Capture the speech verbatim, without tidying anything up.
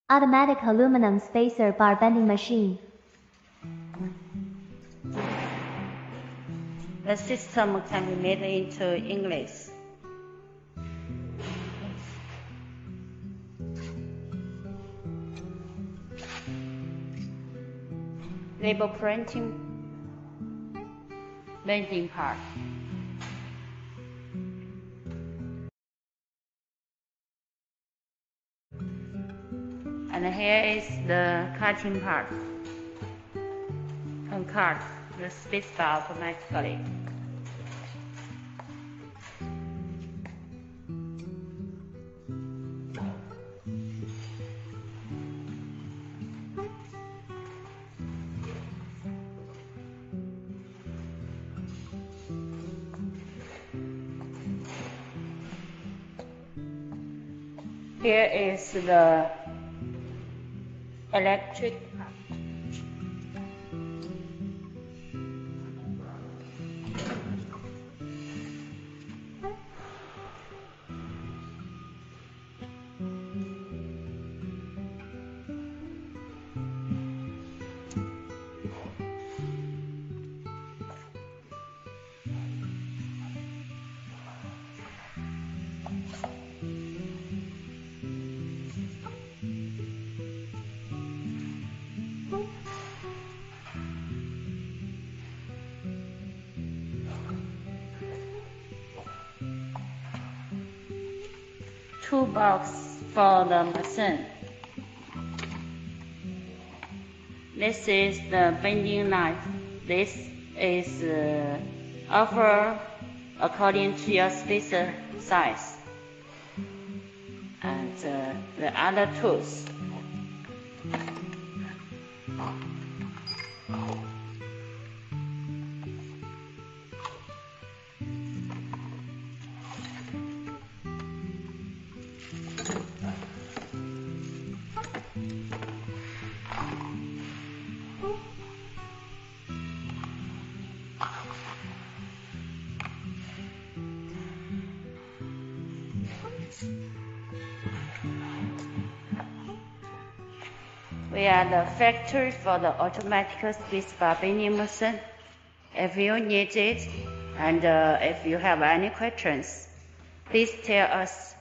Automatic aluminum spacer bar bending machine. The system can be made into English. Label printing bending part. And here is the cutting part. Can cut the space bar automatically. Here is the electric part. Toolbox for the machine. This is the bending knife. This is uh, offered according to your spacer size. And uh, the other tools. We are the factory for the automatic space bar bending machine. If you need it and uh, if you have any questions, please tell us.